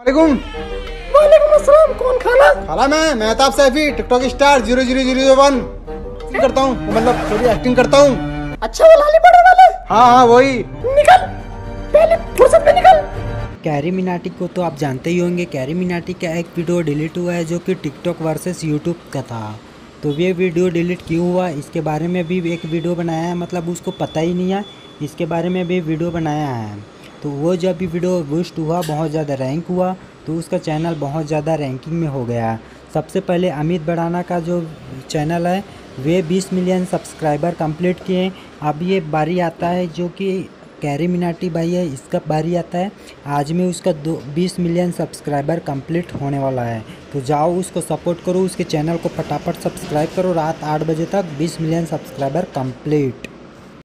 वालेकुम। वालेकुम अस्सलाम। कौन खाला? खाला मैं मेहताब सैफी, टिकटॉक स्टार 00001 करता हूँ, मतलब थोड़ी एक्टिंग करता हूँ। अच्छा वो लाली बड़े वाले? हाँ वही। निकल, पहले फुर्सत में निकल। कैरी मिनाटी को तो आप जानते ही होंगे। कैरी मिनाटी का एक वीडियो डिलीट हुआ है जो कि टिकटॉक वर्सेस यूट्यूब का था। तो ये वीडियो डिलीट क्यों हुआ इसके बारे में भी एक वीडियो बनाया है, मतलब उसको पता ही नहीं है, इसके बारे में भी वीडियो बनाया है। तो वो जब भी वीडियो बूस्ट हुआ, बहुत ज़्यादा रैंक हुआ, तो उसका चैनल बहुत ज़्यादा रैंकिंग में हो गया। सबसे पहले अमित बड़ाना का जो चैनल है वे 20 मिलियन सब्सक्राइबर कंप्लीट किए। अब ये बारी आता है जो कि कैरी मिनाटी भाई है, इसका बारी आता है। आज में उसका 20 मिलियन सब्सक्राइबर कंप्लीट होने वाला है। तो जाओ उसको सपोर्ट करो, उसके चैनल को फटाफट सब्सक्राइब करो। रात 8 बजे तक 20 मिलियन सब्सक्राइबर कंप्लीट।